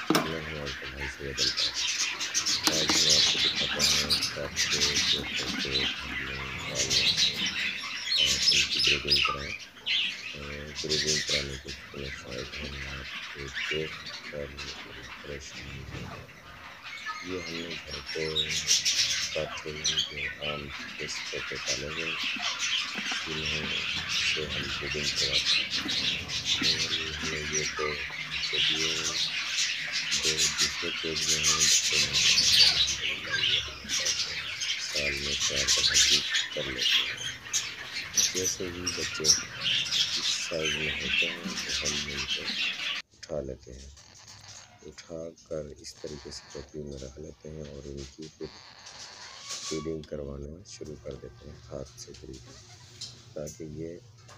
मैं हूँ अल्ताफ भाई से बदलता। आज मैं आपको दिखाता हूँ आपके जो तोते हमने पाले और उनकी ब्रीडिंग कराएँ और ब्रीडिंग कराने के कितने फ़ायदे हैं आपको देख कर परेशान हो जाएंगे। ये हमने घर पे काठे जो आम देसी तोते पाले हुए जिन्हें से हम ब्रीडिंग करवाते हैं और हमने ये तो बच्चे दिए हैं, जो दूसरे केज में हैं बच्चे नहीं हैं। अल्हम्दुलिल्लाह ये अपने साल में 4 दफ़ा ब्रीड कर लेते हैं। जैसे ही बच्चे इस साइज़ में होते हैं तो हम इनको उठा लेते हैं, उठा कर इस तरीके से टोकरी में रख लेते हैं और इनकी फिर फीडिंग करवाना शुरू कर देते हैं हाथ से करीब, ताकि ये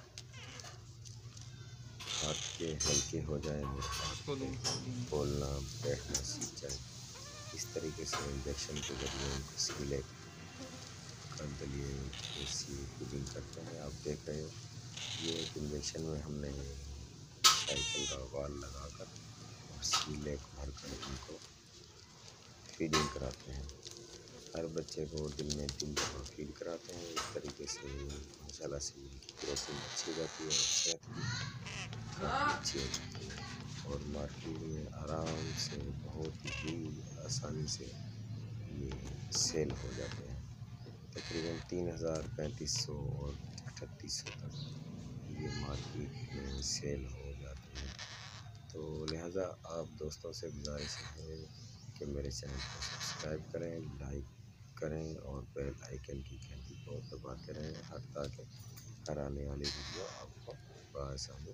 हाथ के हल्के हो जाए और हाथ बोलना बैठना सीख जाए। इस तरीके से इंजेक्शन के जरिए इनको सीले का दलिए देसी फीडिंग करते हैं। आप देख रहे हो ये एक इंजेक्शन में हमने साइकिल का वाल लगाकर और सीले को भरकर इनको फीडिंग कराते हैं। हर बच्चे को दिन में 3 दफ़ा फीड कराते हैं। इस तरीके से माशाल्लाह से इनकी ग्रोथिंग अच्छी रहती है, सेहत भी काफ़ी अच्छी हो जाती है और मार्केट में आराम से बहुत ही आसानी से ये सेल हो जाते हैं। तकरीबन 3000, 3500 और 3800 तक ये मार्केट में सेल हो जाते हैं। तो लिहाजा आप दोस्तों से गुजारिश है कि मेरे चैनल को सब्सक्राइब करें, लाइक करें और बेल आइकन की घंटी को दबाते रहें ताकि हर आने वाली वीडियो आपको बआसानी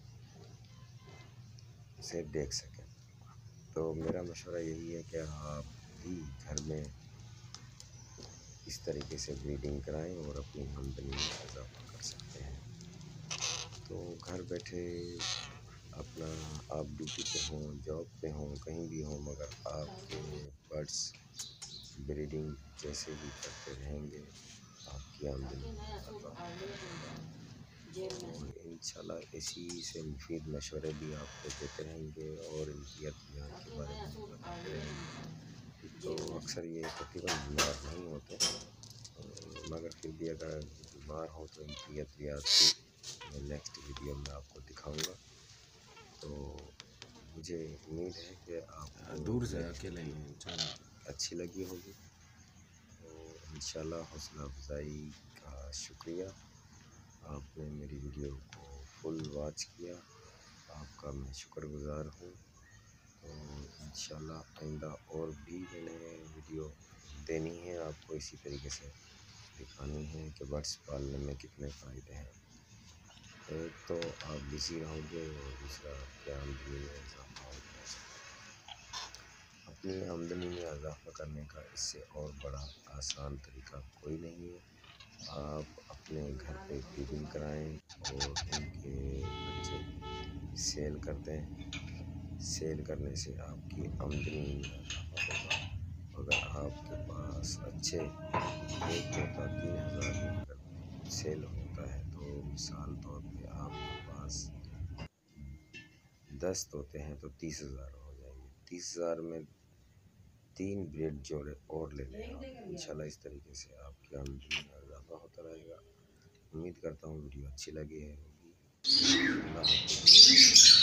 से देख सकें। तो मेरा मशवरा यही है कि आप भी घर में इस तरीके से ब्रीडिंग कराएं और अपनी आमदनी में इजाफा कर सकते हैं। तो घर बैठे अपना आप ड्यूटी पे हों, जॉब पे हों, कहीं भी हों, मगर आपके बर्ड्स ब्रीडिंग जैसे ही करते रहेंगे आपकी आमदनी में इजाफा और इंशाल्लाह इसी से मुफीद मशवरे भी आपको देते रहेंगे और इनकी अद्वियात के बारे में बताते रहेंगे। तो अक्सर ये तकरीबन बीमार नहीं होते, मगर फिर भी अगर बीमार हो तो इनकी अद्वियात भी मैं नेक्स्ट वीडियो में आपको दिखाऊंगा। तो मुझे उम्मीद है कि आपको दूर से अकेले अच्छी लगी होगी। तो इंशाल्लाह हौसला अफजाई का शुक्रिया, आपने मेरी वीडियो को फुल वॉच किया, आपका मैं शुक्रगुज़ार हूँ। तो इंशाल्लाह आइंदा और भी मैंने वीडियो देनी है आपको, इसी तरीके से दिखानी है कि बर्ड्स पालने में कितने फ़ायदे हैं। एक तो आप बिज़ी रहोगे और दूसरा आपकी आमदनी में इजाफा हो जाएगा। अपनी आमदनी में इजाफा करने का इससे और बड़ा आसान तरीका कोई नहीं है। आप अपने घर पे ब्रीडिंग कराएं और उनके बच्चे सेल कर दें। सेल करने से आपकी आमदनी में इजाफा होगा। अगर आपके पास अच्छे एक तोता 3000 में अगर सेल होता है तो मिसाल तौर पे आपके पास 10 तोते हैं तो 30,000 हो जाएंगे। 30,000 में 3 ब्रीड जोड़े और ले लें आप, इंशाल्लाह इस तरीके से आपकी आमदनी में इजाफा होता रहेगा। उम्मीद करता हूँ वीडियो अच्छी लगी है होगी। अल्लाह हाफ़िज़।